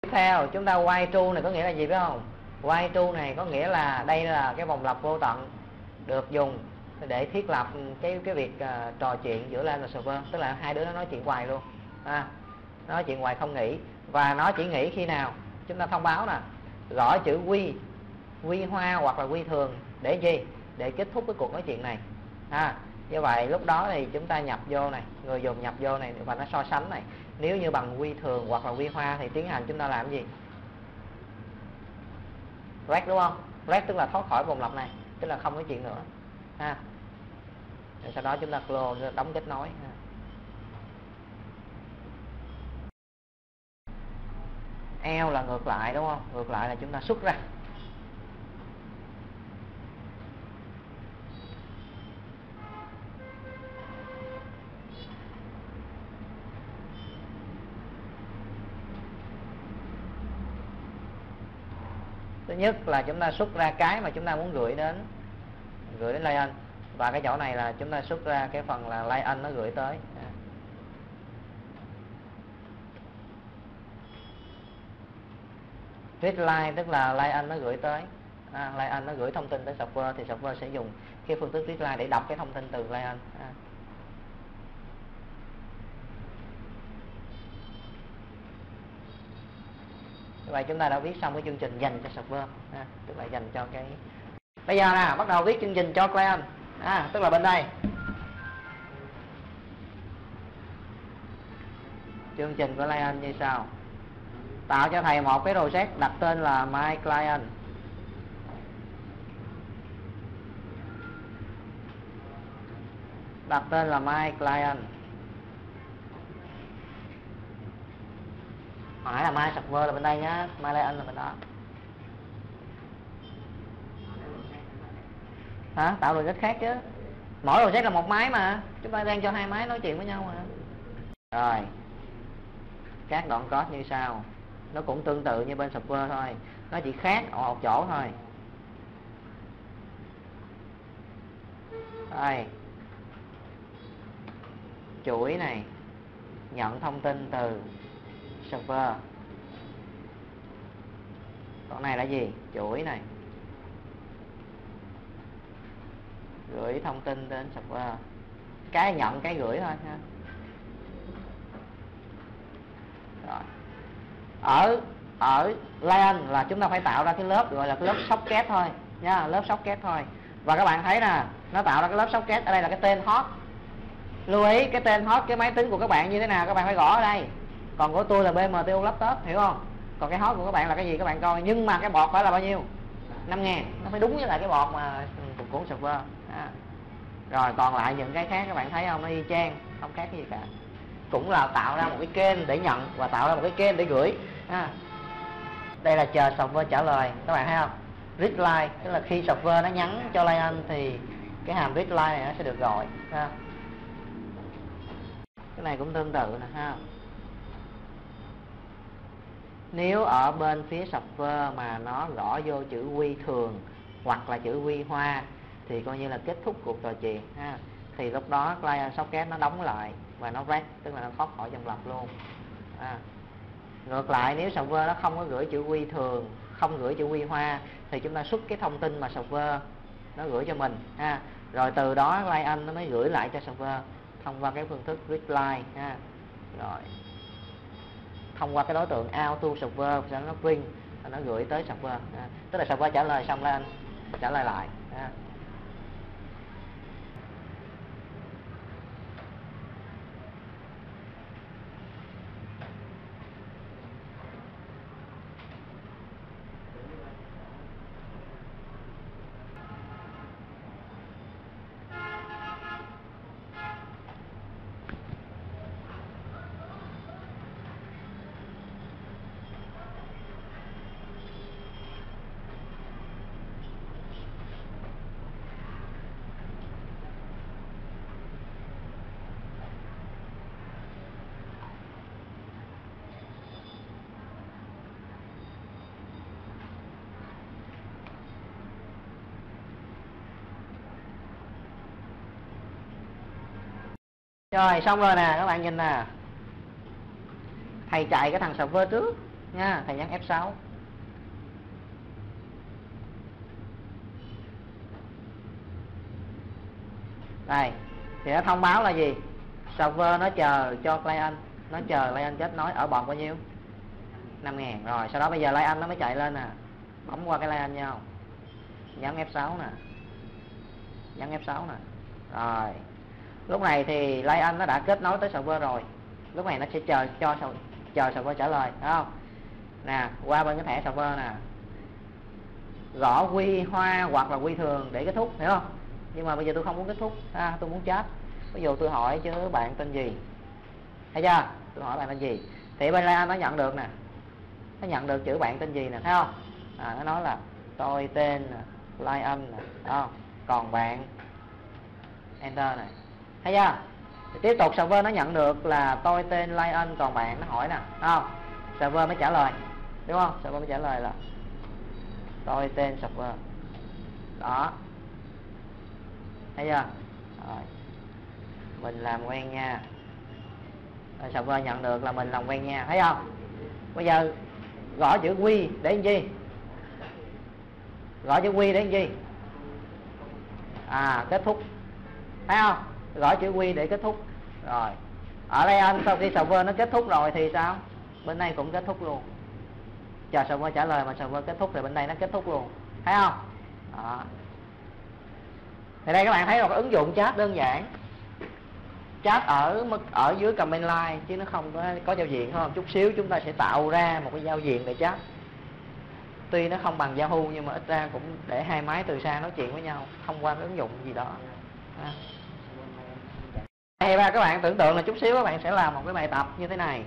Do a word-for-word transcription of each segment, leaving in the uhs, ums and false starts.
Tiếp theo chúng ta quay tru này có nghĩa là gì biết không? Quay tru này có nghĩa là đây là cái vòng lặp vô tận được dùng để thiết lập cái cái việc uh, trò chuyện giữa LAN và server, tức là hai đứa nó nói chuyện hoài luôn, à, nói chuyện hoài không nghỉ. Và nó chỉ nghỉ khi nào chúng ta thông báo nè, gõ chữ quy quy hoa hoặc là quy thường để gì? Để kết thúc cái cuộc nói chuyện này. À, như vậy lúc đó thì chúng ta nhập vô này, người dùng nhập vô này và nó so sánh này. Nếu như bằng quy thường hoặc là quy hoa thì tiến hành chúng ta làm gì? Rest, đúng không? Rest tức là thoát khỏi vòng lặp này, tức là không có chuyện nữa. Ha. Rồi sau đó chúng ta close, đóng kết nối. Ha. L là ngược lại, đúng không? Ngược lại là chúng ta xuất ra. Thứ nhất là chúng ta xuất ra cái mà chúng ta muốn gửi đến gửi đến client, và cái chỗ này là chúng ta xuất ra cái phần là client nó gửi tới. Readline tức là client nó gửi tới, à, client nó gửi thông tin tới server thì server sẽ dùng cái phương thức readline để đọc cái thông tin từ client. À. Như vậy chúng ta đã viết xong cái chương trình dành cho server, à, tức là dành cho cái. Bây giờ nè, bắt đầu viết chương trình cho client, à, tức là bên đây. Chương trình của client như sau: tạo cho thầy một cái project đặt tên là My Client. Đặt tên là My Client. Hồi nãy là My Server là bên đây nhá, My Client là bên đó. Hả? Tạo project khác chứ. Mỗi project là một máy mà, chúng ta đang cho hai máy nói chuyện với nhau mà. Rồi, các đoạn code như sau. Nó cũng tương tự như bên server thôi, nó chỉ khác ở một chỗ thôi. Đây, chuỗi này nhận thông tin từ server. Còn này là gì? Chuỗi này gửi thông tin đến server. Cái nhận cái gửi thôi ha. Rồi. Ở ở LAN là chúng ta phải tạo ra cái lớp gọi là cái lớp socket thôi nha, lớp socket thôi. Và các bạn thấy nè, nó tạo ra cái lớp socket ở đây là cái tên host. Lưu ý cái tên host cái máy tính của các bạn như thế nào các bạn phải gõ ở đây. Còn của tôi là bê em tê u laptop, hiểu không? Còn cái host của các bạn là cái gì các bạn coi. Nhưng mà cái bọt phải là bao nhiêu? năm ngàn. Nó phải đúng với lại cái bọt mà của server. À. Rồi còn lại những cái khác các bạn thấy không? Nó y chang, không khác cái gì cả. Cũng là tạo ra một cái kênh để nhận và tạo ra một cái kênh để gửi. À. Đây là chờ server trả lời, các bạn thấy không? Readline tức là khi server nó nhắn cho client thì cái hàm readline này nó sẽ được gọi. À. Cái này cũng tương tự nè ha. Nếu ở bên phía server mà nó gõ vô chữ quy thường hoặc là chữ quy hoa thì coi như là kết thúc cuộc trò chuyện ha. Thì lúc đó client socket nó đóng lại và nó rest, tức là nó thoát khỏi vòng lặp luôn. À. Ngược lại nếu server nó không có gửi chữ quy thường, không gửi chữ quy hoa thì chúng ta xuất cái thông tin mà server nó gửi cho mình ha. Rồi từ đó client nó mới gửi lại cho server thông qua cái phương thức readline ha. Rồi thông qua cái đối tượng out to server sẽ nó bring, nó gửi tới server ha. Tức là server trả lời xong lên trả lời lại ha. Rồi xong rồi nè, các bạn nhìn nè. Thầy chạy cái thằng server trước nha. Thầy nhấn F sáu. Đây thì nó thông báo là gì? Server nó chờ cho client, nó chờ client kết nối ở bọt bao nhiêu? năm ngàn. Rồi sau đó bây giờ client nó mới chạy lên nè, bấm qua cái client nhau, nhấn F sáu nè, nhấn F sáu nè. Rồi lúc này thì client nó đã kết nối tới server rồi. Lúc này nó sẽ chờ cho chờ server trả lời, thấy không? Nè, qua bên cái thẻ server nè, gõ quy hoa hoặc là quy thường để kết thúc, hiểu không? Nhưng mà bây giờ tôi không muốn kết thúc, à, tôi muốn chat. Ví dụ tôi hỏi chứ bạn tên gì, thấy chưa? Tôi hỏi bạn tên gì thì bên client nó nhận được nè, nó nhận được chữ bạn tên gì nè, thấy không? À, nó nói là tôi tên client nè, không? Còn bạn enter này, thấy chưa? Thì tiếp tục server nó nhận được là tôi tên client còn bạn, nó hỏi nè, không? Server mới trả lời, đúng không? Server mới trả lời là tôi tên server. Đó, thấy chưa? Rồi. Mình làm quen nha. Rồi server nhận được là mình làm quen nha, thấy không? Bây giờ gõ chữ quy để làm chi? Gõ chữ quy để làm chi? À, kết thúc, thấy không? Gõ chữ quy để kết thúc. Rồi ở đây anh sau khi server nó kết thúc rồi thì sao? Bên đây cũng kết thúc luôn. Chờ server trả lời mà server kết thúc thì bên đây nó kết thúc luôn, thấy không? Đó. Thì đây các bạn thấy một cái ứng dụng chat đơn giản, chat ở ở dưới comment line chứ nó không có có giao diện, không? Chút xíu chúng ta sẽ tạo ra một cái giao diện để chat. Tuy nó không bằng Yahoo nhưng mà ít ra cũng để hai máy từ xa nói chuyện với nhau thông qua cái ứng dụng gì đó. À. Hay ba các bạn tưởng tượng là chút xíu các bạn sẽ làm một cái bài tập như thế này.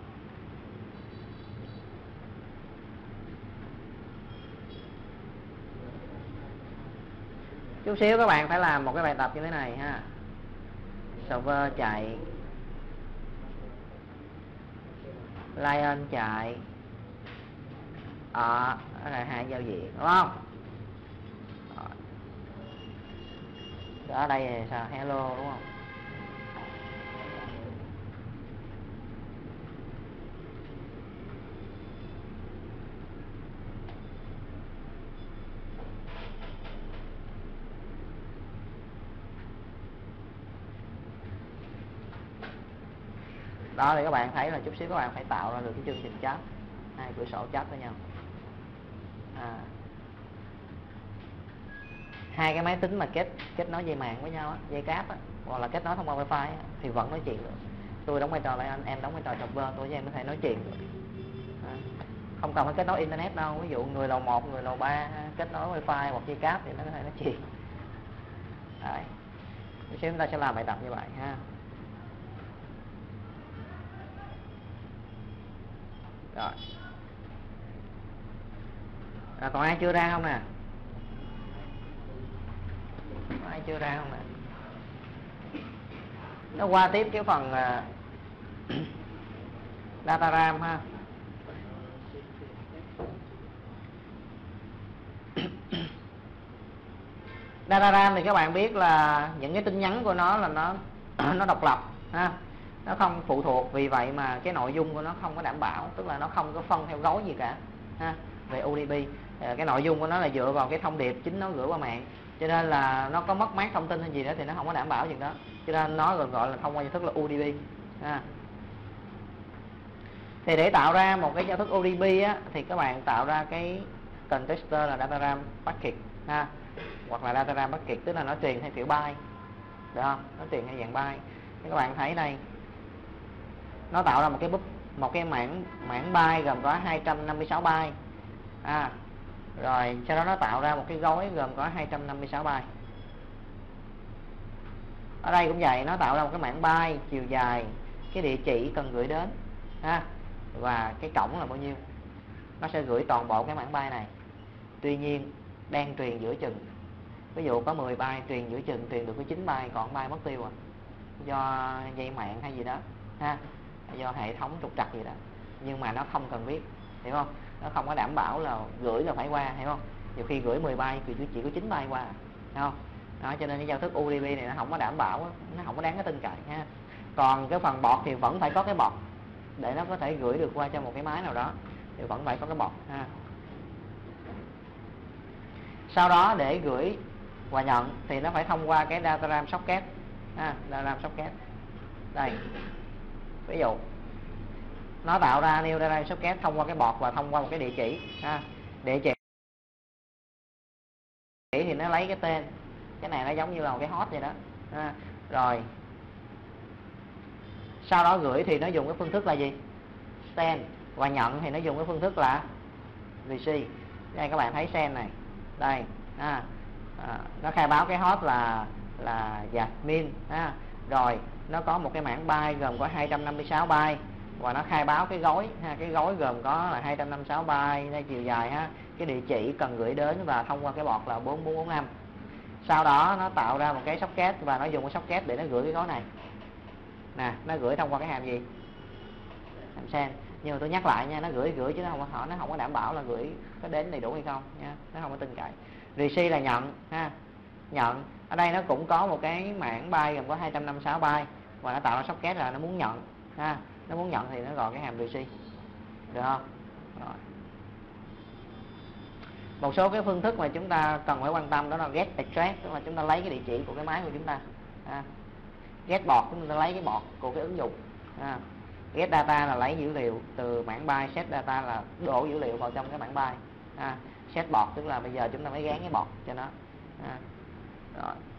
Chút xíu các bạn phải làm một cái bài tập như thế này ha. Server chạy, client chạy, à, đó là hai giao diện, đúng không? Ở đây là sao? Hello, đúng không? Đó thì các bạn thấy là chút xíu các bạn phải tạo ra được cái chương trình chat, hai cửa sổ chat với nhau. À, hai cái máy tính mà kết kết nối dây mạng với nhau á, dây cáp á, hoặc là kết nối thông qua wifi á, thì vẫn nói chuyện được. Tôi đóng vai trò là anh, em đóng vai trò server, tôi với em có thể nói chuyện được. À, không cần phải kết nối internet đâu. Ví dụ người lầu một, người lầu ba kết nối wifi hoặc dây cáp thì nó có thể nói chuyện. Đấy. Chút xíu chúng ta sẽ làm bài tập như vậy ha. Rồi. À, còn ai chưa ra không nè? Có ai chưa ra không nè? Nó qua tiếp cái phần uh, data RAM ha. Data RAM thì các bạn biết là những cái tin nhắn của nó là nó nó độc lập ha, nó không phụ thuộc, vì vậy mà cái nội dung của nó không có đảm bảo, tức là nó không có phân theo gói gì cả ha. Về u đê pê cái nội dung của nó là dựa vào cái thông điệp chính nó gửi qua mạng, cho nên là nó có mất mát thông tin hay gì đó thì nó không có đảm bảo chuyện đó, cho nên nó gọi gọi là thông qua giao thức là u đê pê ha. Thì để tạo ra một cái giao thức u đê pê á, thì các bạn tạo ra cái contexter là data RAM packet ha, hoặc là data RAM packet, tức là nó truyền theo kiểu byte, được không? Nó truyền theo dạng byte. Thì các bạn thấy đây, nó tạo ra một cái búp, một cái mảng mảng byte gồm có hai trăm năm mươi sáu byte. À, rồi sau đó nó tạo ra một cái gói gồm có hai trăm năm mươi sáu byte. Ở đây cũng vậy, nó tạo ra một cái mảng byte chiều dài, cái địa chỉ cần gửi đến ha, và cái cổng là bao nhiêu. Nó sẽ gửi toàn bộ cái mảng byte này. Tuy nhiên đang truyền giữa chừng. Ví dụ có mười byte, truyền giữa chừng truyền được có chín byte, còn byte mất tiêu à, do dây mạng hay gì đó ha, do hệ thống trục trặc gì đó. Nhưng mà nó không cần biết, hiểu không? Nó không có đảm bảo là gửi là phải qua, hiểu không? Nhiều khi gửi mười byte thì chỉ có chín byte qua, hiểu không? Đó, cho nên cái giao thức u đê pê này nó không có đảm bảo, nó không có đáng cái tin cậy ha. Còn cái phần bọt thì vẫn phải có cái bọt để nó có thể gửi được qua cho một cái máy nào đó. thì vẫn phải có cái bọt ha. Sau đó để gửi và nhận thì nó phải thông qua cái data RAM socket ha, data RAM socket. Đây, ví dụ nó tạo ra new data RAM socket thông qua cái bọt và thông qua một cái địa chỉ ha. Địa chỉ thì nó lấy cái tên, cái này nó giống như là một cái host vậy đó ha. Rồi sau đó gửi thì nó dùng cái phương thức là gì? Send. Và nhận thì nó dùng cái phương thức là receive. Đây các bạn thấy send này, đây ha. À, nó khai báo cái host là là admin ha. Rồi nó có một cái mảng byte gồm có hai trăm năm mươi sáu byte và nó khai báo cái gói ha, cái gói gồm có là hai trăm năm mươi sáu byte đây, chiều dài ha. Cái địa chỉ cần gửi đến và thông qua cái bọt là bốn bốn bốn năm. Sau đó nó tạo ra một cái socket và nó dùng cái socket để nó gửi cái gói này. Nè, nó gửi thông qua cái hàm gì? Hàm send. Nhưng mà tôi nhắc lại nha, nó gửi gửi chứ nó không có hỏi, nó không có đảm bảo là gửi có đến đầy đủ hay không nha, nó không có tin cậy. Receive là nhận ha. Nhận ở đây nó cũng có một cái mảng byte gồm có hai trăm năm mươi sáu byte và nó tạo ra socket là nó muốn nhận ha. Nó muốn nhận thì nó gọi cái hàm receive. Được không? Rồi. Một số cái phương thức mà chúng ta cần phải quan tâm đó là get address, tức là chúng ta lấy cái địa chỉ của cái máy của chúng ta ha. Get bọt chúng ta lấy cái bọt của cái ứng dụng ha. Get data là lấy dữ liệu từ mảng byte, set data là đổ dữ liệu vào trong cái mảng byte ha. Set bọt tức là bây giờ chúng ta mới gán cái bọt cho nó ha. Rồi.